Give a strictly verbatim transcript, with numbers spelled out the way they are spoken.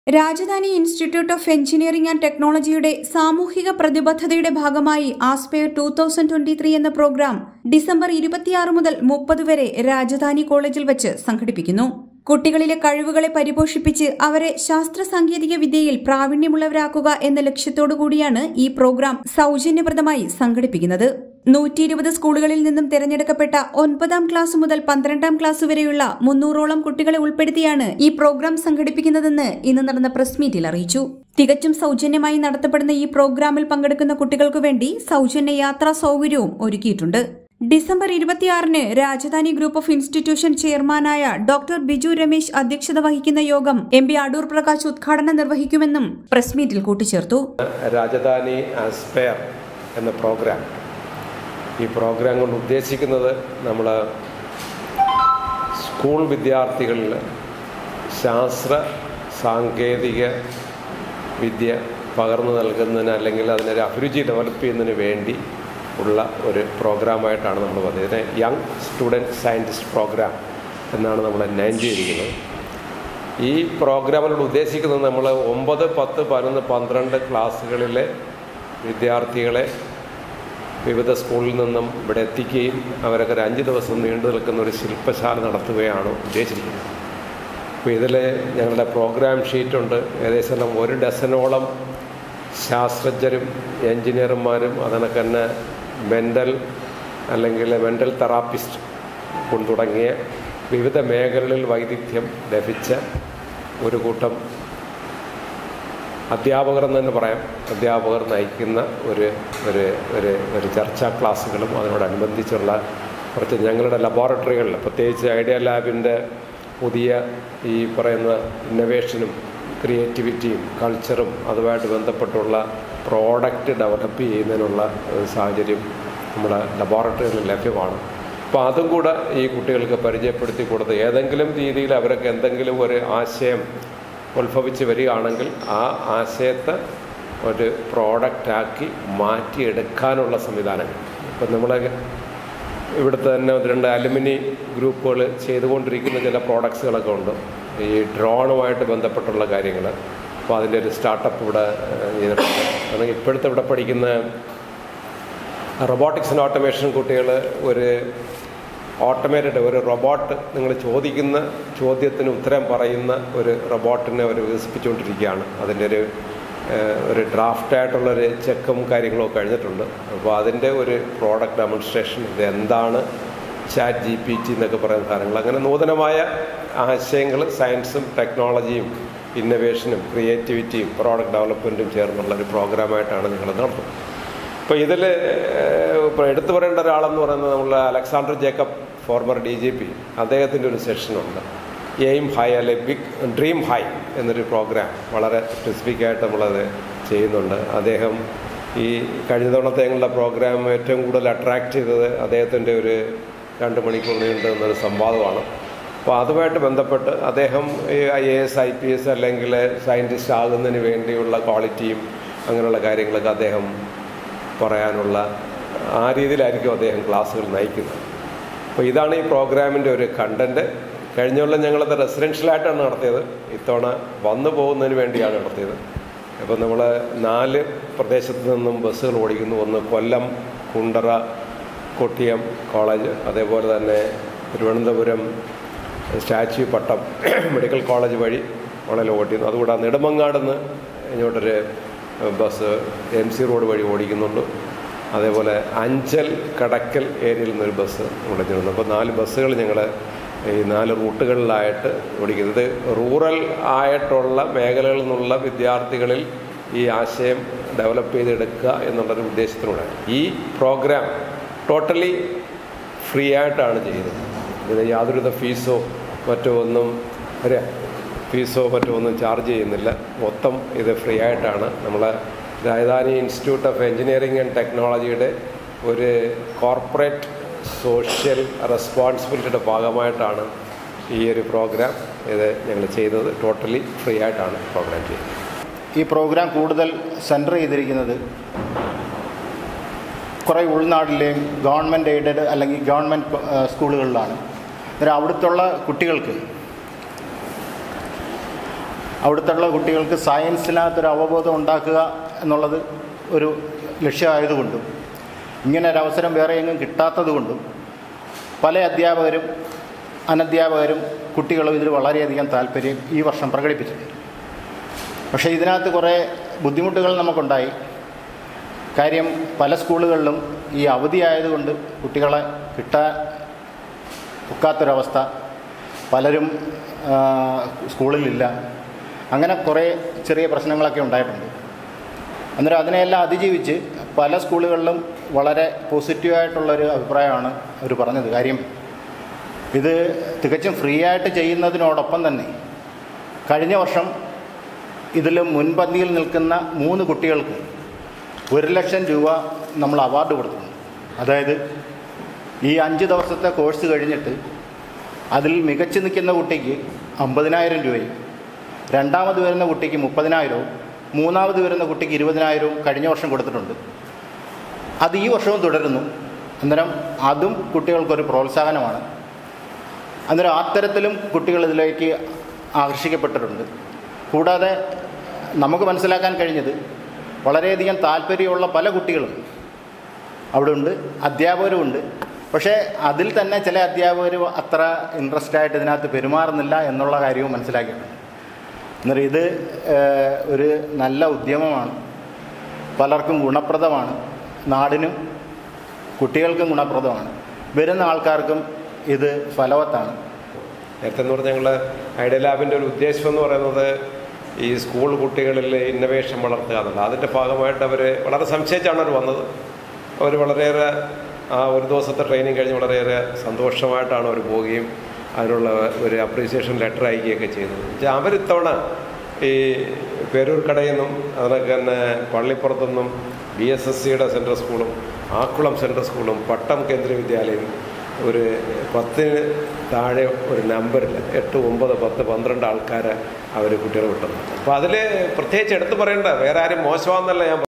Rajdhani institute of engineering and ടെക്നോളജിയുടെ സാമൂഹിക പ്രതിബദ്ധതയുടെ ഭാഗമായി aspire two thousand twenty three എന്ന പ്രോഗ്രാം ഡിസംബർ ഇരുപത്തിയാറ് മുതൽ മുപ്പത് വരെ രാജധാനി കോളേജിൽ വച്ച് സംഘടിപ്പിക്കുന്നു. കുട്ടികളിലെ കഴിവുകളെ പരിപോഷിപ്പിച്ച് അവരെ ശാസ്ത്ര സാങ്കേതിക വിദ്യയിൽ പ്രാവീണ്യമുള്ളവരാക്കുക എന്ന ലക്ഷ്യത്തോടുകൂടിയാണ് ഈ പ്രോഗ്രാം സൌജന്യപ്രദമായി സംഘടിപ്പിക്കുന്നത്. നൂറ്റി ഇരുപത് സ്കൂളുകളിൽ നിന്നും തിരഞ്ഞെടുക്കപ്പെട്ട ഒൻപതാം ക്ലാസ് മുതൽ പന്ത്രണ്ടാം ക്ലാസ് വരെയുള്ള മുന്നൂറോളം കുട്ടികളെ ഉൾപ്പെടുത്തിയാണ് ഈ പ്രോഗ്രാം സംഘടിപ്പിക്കുന്നതെന്ന് ഇന്ന് നടന്ന പ്രസ് മീറ്റിൽ അറിയിച്ചു. തികച്ചും സൌജന്യമായി നടത്തപ്പെടുന്ന ഈ പ്രോഗ്രാമിൽ പങ്കെടുക്കുന്ന കുട്ടികൾക്കു വേണ്ടി സൌജന്യ യാത്രാ സൌകര്യവും ഒരുക്കിയിട്ടുണ്ട്. ഡിസംബർ ഇരുപത്തിയാറിന് രാജധാനി ഗ്രൂപ്പ് ഓഫ് ഇൻസ്റ്റിറ്റ്യൂഷൻ ചെയർമാനായ ഡോക്ടർ ബിജു രമേശ് അധ്യക്ഷത വഹിക്കുന്ന യോഗം എം പി അടൂർ പ്രകാശ് ഉദ്ഘാടനം നിർവഹിക്കുമെന്നും പ്രസ് മീറ്റിൽ കൂട്ടിച്ചേർത്തു. രാജധാനി ആസ്പെയർ എന്ന പ്രോഗ്രാം ഈ പ്രോഗ്രാം കൊണ്ട് ഉദ്ദേശിക്കുന്നത് നമ്മൾ സ്കൂൾ വിദ്യാർത്ഥികളിൽ ശാസ്ത്ര സാങ്കേതിക വിദ്യ പകർന്നു നൽകുന്നതിന് അല്ലെങ്കിൽ അതിനൊരു അഭിരുചി ഡെവലപ്പ് ചെയ്യുന്നതിന് വേണ്ടി ഉള്ള ഒരു പ്രോഗ്രാമായിട്ടാണ് നമ്മൾ വന്നത്. ഇതിനെ യങ് സ്റ്റുഡൻറ്റ് സയൻറ്റിസ്റ്റ് പ്രോഗ്രാം എന്നാണ് നമ്മൾ നയം ചെയ്തിരിക്കുന്നത്. ഈ പ്രോഗ്രാമിനോട് ഉദ്ദേശിക്കുന്നത് നമ്മൾ ഒമ്പത് പത്ത് പതിനൊന്ന് പന്ത്രണ്ട് ക്ലാസ്സുകളിലെ വിദ്യാർത്ഥികളെ വിവിധ സ്കൂളിൽ നിന്നും ഇവിടെ എത്തിക്കുകയും അവരൊക്കെ ഒരു അഞ്ച് ദിവസം നീണ്ടു നിൽക്കുന്ന ഒരു ശില്പശാല നടത്തുകയാണ് ഉദ്ദേശിച്ചിരിക്കുന്നത്. അപ്പോൾ ഇതിൽ ഞങ്ങളുടെ പ്രോഗ്രാം ഷീറ്റുണ്ട്. ഏകദേശം ഒരു ഡസനോളം ശാസ്ത്രജ്ഞരും എൻജിനീയർമാരും അതിനൊക്കെ തന്നെ മെൻ്റൽ അല്ലെങ്കിൽ മെൻ്റൽ തെറാപ്പിസ്റ്റ് കൊണ്ട് തുടങ്ങിയ വിവിധ മേഖലകളിൽ വൈദഗ്ധ്യം ലഭിച്ച ഒരു കൂട്ടം അധ്യാപകർ എന്ന് തന്നെ പറയാം. അധ്യാപകർ നയിക്കുന്ന ഒരു ഒരു ഒരു ഒരു ചർച്ചാ ക്ലാസ്സുകളും അതിനോടനുബന്ധിച്ചുള്ള കുറച്ച് ഞങ്ങളുടെ ലബോറട്ടറികളിൽ പ്രത്യേകിച്ച് ഐഡിയ ലാബിൻ്റെ പുതിയ ഈ പറയുന്ന ഇന്നൊവേഷനും ക്രിയേറ്റിവിറ്റിയും കൾച്ചറും അതുമായിട്ട് ബന്ധപ്പെട്ടുള്ള പ്രോഡക്റ്റ് ഡെവലപ്പ് ചെയ്യുന്നതിനുള്ള സാഹചര്യം നമ്മുടെ ലബോറട്ടറികളിൽ ലഭ്യമാണ്. അപ്പോൾ അതും കൂടെ ഈ കുട്ടികൾക്ക് പരിചയപ്പെടുത്തി കൊടുത്ത് ഏതെങ്കിലും രീതിയിൽ അവർക്ക് എന്തെങ്കിലും ഒരു ആശയം ഉത്ഭവിച്ച് വരികയാണെങ്കിൽ ആ ആശയത്തെ ഒരു പ്രോഡക്റ്റാക്കി മാറ്റിയെടുക്കാനുള്ള സംവിധാനങ്ങൾ ഇപ്പം നമ്മൾ ഇവിടുത്തെ തന്നെ രണ്ട് അലുമിനി ഗ്രൂപ്പുകൾ ചെയ്തുകൊണ്ടിരിക്കുന്ന ചില പ്രോഡക്ട്സുകളൊക്കെ ഉണ്ട്. ഈ ഡ്രോണുമായിട്ട് ബന്ധപ്പെട്ടുള്ള കാര്യങ്ങൾ. അപ്പോൾ അതിൻ്റെ ഒരു സ്റ്റാർട്ടപ്പ് ഇവിടെ ചെയ്തിട്ടുണ്ട്. അല്ലെങ്കിൽ ഇപ്പോഴത്തെ ഇവിടെ പഠിക്കുന്ന റോബോട്ടിക്സ് ആൻഡ് ഓട്ടോമേഷൻ കുട്ടികൾ ഒരു ഓട്ടോമേറ്റഡ് ഒരു റോബോട്ട് നിങ്ങൾ ചോദിക്കുന്ന ചോദ്യത്തിന് ഉത്തരം പറയുന്ന ഒരു റോബോട്ടിനെ അവർ വികസിപ്പിച്ചുകൊണ്ടിരിക്കുകയാണ്. അതിൻ്റെ ഒരു ഒരു ഡ്രാഫ്റ്റായിട്ടുള്ളൊരു ചെക്കും കാര്യങ്ങളും ഒക്കെ കഴിഞ്ഞിട്ടുണ്ട്. അപ്പോൾ അതിൻ്റെ ഒരു പ്രോഡക്റ്റ് ഡെമോൺസ്ട്രേഷൻ ഇത് എന്താണ് ചാറ്റ് ജി പി ടി എന്നൊക്കെ പറയുന്ന കാര്യങ്ങൾ. അങ്ങനെ നൂതനമായ ആശയങ്ങൾ സയൻസും ടെക്നോളജിയും ഇന്നൊവേഷനും ക്രിയേറ്റിവിറ്റിയും പ്രോഡക്റ്റ് ഡെവലപ്മെൻറ്റും ചേർന്നുള്ള ഒരു പ്രോഗ്രാമായിട്ടാണ് ഞങ്ങൾ നടത്തുന്നത്. അപ്പോൾ ഇതിൽ ഇപ്പോൾ എടുത്തു പറയേണ്ട ഒരാളെന്ന് പറയുന്നത് നമ്മൾ Alexander Jacob former D G P അദ്ദേഹത്തിൻ്റെ ഒരു സെഷനുണ്ട്. എയിം ഹൈ അല്ലെ ബിഗ് ഡ്രീം ഹൈ എന്നൊരു പ്രോഗ്രാം വളരെ സ്പെസിഫിക്കായിട്ട് നമ്മളത് ചെയ്യുന്നുണ്ട്. അദ്ദേഹം ഈ കഴിഞ്ഞ തവണത്തെ ഞങ്ങളുടെ പ്രോഗ്രാം ഏറ്റവും കൂടുതൽ അട്രാക്റ്റ് ചെയ്തത് അദ്ദേഹത്തിൻ്റെ ഒരു രണ്ട് മണിക്കൂർ നീണ്ടു എന്നൊരു സംവാദമാണ്. അപ്പോൾ അതുമായിട്ട് ബന്ധപ്പെട്ട് അദ്ദേഹം ഈ I A S I P S അല്ലെങ്കിൽ സയൻറ്റിസ്റ്റ് ആകുന്നതിന് വേണ്ടിയുള്ള ക്വാളിറ്റിയും അങ്ങനെയുള്ള കാര്യങ്ങളൊക്കെ അദ്ദേഹം പറയാനുള്ള ആ രീതിയിലായിരിക്കും അദ്ദേഹം ക്ലാസ്സുകൾ നയിക്കുന്നത്. അപ്പോൾ ഇതാണ് ഈ പ്രോഗ്രാമിൻ്റെ ഒരു കണ്ടൻറ്റ്. കഴിഞ്ഞ കൊല്ലം ഞങ്ങളത് റെസിഡൻഷ്യലായിട്ടാണ് നടത്തിയത്. ഇത്തവണ വന്നു പോകുന്നതിന് വേണ്ടിയാണ് നടത്തിയത്. അപ്പോൾ നമ്മൾ നാല് പ്രദേശത്തു നിന്നും ബസ്സുകൾ ഓടിക്കുന്നു. ഒന്ന് കൊല്ലം, കുണ്ടറ, കൊട്ടിയം കോളേജ്, അതേപോലെ തന്നെ Thiruvananthapuram statue Pattom medical college വഴി വളരെ ഓടിക്കുന്നു. അതുകൂടാതെ നെടുമങ്ങാട് നിന്ന് ഇങ്ങോട്ടൊരു ബസ് എം സി റോഡ് വഴി ഓടിക്കുന്നുണ്ട്. അതേപോലെ അഞ്ചൽ കടക്കൽ ഏരിയയിൽ നിന്നൊരു ബസ് ഓടിക്കുന്നുണ്ട്. അപ്പോൾ നാല് ബസ്സുകൾ ഞങ്ങൾ ഈ നാല് റൂട്ടുകളിലായിട്ട് ഓടിക്കുന്നത്. റൂറൽ ആയിട്ടുള്ള മേഖലകളിൽ നിന്നുള്ള വിദ്യാർത്ഥികളിൽ ഈ ആശയം ഡെവലപ്പ് ചെയ്തെടുക്കുക എന്നുള്ളൊരു ഉദ്ദേശത്തിലൂടെ ഈ പ്രോഗ്രാം ടോട്ടലി ഫ്രീ ആയിട്ടാണ് ചെയ്യുന്നത്. ഇതിന് യാതൊരുവിധ ഫീസോ മറ്റോ ഒന്നും ഒരു ഫീസോ മറ്റോ ഒന്നും ചാർജ് ചെയ്യുന്നില്ല. മൊത്തം ഇത് ഫ്രീ ആയിട്ടാണ്. നമ്മൾ Rajadhani institute of engineering and ടെക്നോളജിയുടെ ഒരു കോർപ്പറേറ്റ് സോഷ്യൽ റെസ്പോൺസിബിലിറ്റിയുടെ ഭാഗമായിട്ടാണ് ഈ ഒരു പ്രോഗ്രാം ഇത് ഞങ്ങൾ ചെയ്യുന്നത്. ടോട്ടലി ഫ്രീ ആയിട്ടാണ് പ്രോഗ്രാം ചെയ്യുന്നത്. ഈ പ്രോഗ്രാം കൂടുതൽ സെൻറ്റർ ചെയ്തിരിക്കുന്നത് കുറേ ഉൾനാട്ടിലെയും ഗവൺമെൻറ് എയ്ഡഡ് അല്ലെങ്കിൽ ഗവൺമെൻറ് സ്കൂളുകളിലാണ്. അന്നേരം അവിടുത്തുള്ള കുട്ടികൾക്ക് അവിടുത്തെ കുട്ടികൾക്ക് സയൻസിനകത്തൊരു അവബോധം ഉണ്ടാക്കുക എന്നുള്ളത് ഒരു ലക്ഷ്യമായതുകൊണ്ടും ഇങ്ങനെ ഒരവസരം വേറെ എങ്ങും കിട്ടാത്തത് കൊണ്ടും പല അധ്യാപകരും അനധ്യാപകരും കുട്ടികളും ഇതിൽ വളരെയധികം താല്പര്യം ഈ വർഷം പ്രകടിപ്പിച്ചിട്ടുണ്ട്. പക്ഷേ ഇതിനകത്ത് കുറേ ബുദ്ധിമുട്ടുകൾ നമുക്കുണ്ടായി. കാര്യം പല സ്കൂളുകളിലും ഈ അവധിയായതുകൊണ്ട് കുട്ടികളെ കിട്ടാൻ ഒക്കാത്തൊരവസ്ഥ, പലരും സ്കൂളിലില്ല, അങ്ങനെ കുറേ ചെറിയ പ്രശ്നങ്ങളൊക്കെ ഉണ്ടായിട്ടുണ്ട്. അന്നേരം അതിനെയെല്ലാം അതിജീവിച്ച് പല സ്കൂളുകളിലും വളരെ പോസിറ്റീവായിട്ടുള്ളൊരു അഭിപ്രായമാണ് അവർ പറഞ്ഞത്. കാര്യം ഇത് തികച്ചും ഫ്രീ ആയിട്ട് ചെയ്യുന്നതിനോടൊപ്പം തന്നെ കഴിഞ്ഞ വർഷം ഇതിൽ മുൻപന്തിയിൽ നിൽക്കുന്ന മൂന്ന് കുട്ടികൾക്ക് ഒരു ലക്ഷം രൂപ നമ്മൾ അവാർഡ് കൊടുത്തിട്ടുണ്ട്. അതായത് ഈ അഞ്ച് ദിവസത്തെ കോഴ്സ് കഴിഞ്ഞിട്ട് അതിൽ മികച്ചു നിൽക്കുന്ന കുട്ടിക്ക് അമ്പതിനായിരം രൂപയും, രണ്ടാമത് വരുന്ന കുട്ടിക്ക് മുപ്പതിനായിരവും, മൂന്നാമത് വരുന്ന കുട്ടിക്ക് ഇരുപതിനായിരവും കഴിഞ്ഞ വർഷം കൊടുത്തിട്ടുണ്ട്. അത് ഈ വർഷവും തുടരുന്നു. അന്നേരം അതും കുട്ടികൾക്കൊരു പ്രോത്സാഹനമാണ്. അന്നേരം അത്തരത്തിലും കുട്ടികൾ ഇതിലേക്ക് ആകർഷിക്കപ്പെട്ടിട്ടുണ്ട്. കൂടാതെ നമുക്ക് മനസ്സിലാക്കാൻ കഴിഞ്ഞത് വളരെയധികം താല്പര്യമുള്ള പല കുട്ടികളും അവിടെ ഉണ്ട്, അധ്യാപകരുമുണ്ട്. പക്ഷേ അതിൽ തന്നെ ചില അധ്യാപകർ അത്ര ഇൻട്രസ്റ്റ് ആയിട്ട് ഇതിനകത്ത് പെരുമാറുന്നില്ല എന്നുള്ള കാര്യവും മനസ്സിലാക്കിയിട്ടുണ്ട്. അന്നേരം ഇത് ഒരു നല്ല ഉദ്യമമാണ്, പലർക്കും ഗുണപ്രദമാണ്, നാടിനും കുട്ടികൾക്കും ഗുണപ്രദമാണ്, വരുന്ന ആൾക്കാർക്കും ഇത് ഫലവത്താണ്. നേരത്തെ എന്ന് പറഞ്ഞാൽ ഞങ്ങൾ ഐഡിയ ലാബിൻ്റെ ഒരു ഉദ്ദേശം എന്ന് പറയുന്നത് ഈ സ്കൂൾ കുട്ടികളിൽ ഇന്നൊവേഷൻ വളർത്തുക എന്നുള്ളത്. അതിൻ്റെ ഭാഗമായിട്ട് അവർ വളരെ സംശയിച്ചാണ് അവർ വന്നത്. അവർ വളരെയേറെ ആ ഒരു ദിവസത്തെ ട്രെയിനിങ് കഴിഞ്ഞ് വളരെയേറെ സന്തോഷമായിട്ടാണ് അവർ പോവുകയും അതിനുള്ള ഒരു അപ്രീസിയേഷൻ ലെറ്റർ അയക്കുകയൊക്കെ ചെയ്തത്. അവരിത്തവണ ഈ പേരൂർക്കടയിൽ നിന്നും അതിനൊക്കെ തന്നെ പള്ളിപ്പുറത്തു നിന്നും ബി എസ് എസ് സിയുടെ സെൻട്രൽ സ്കൂളും ആക്കുളം സെൻട്രൽ സ്കൂളും പട്ടം കേന്ദ്രീയ വിദ്യാലയം ഒരു പത്തിന് താഴെ ഒരു നമ്പറിൽ എട്ട് ഒമ്പത് പത്ത് പന്ത്രണ്ട് ആൾക്കാരെ അവർ കുട്ടികൾ വിട്ടുന്നത്. അപ്പോൾ അതിൽ പ്രത്യേകിച്ച് എടുത്തു പറയേണ്ട വേറെ ആരും മോശമാണെന്നല്ല ഞാൻ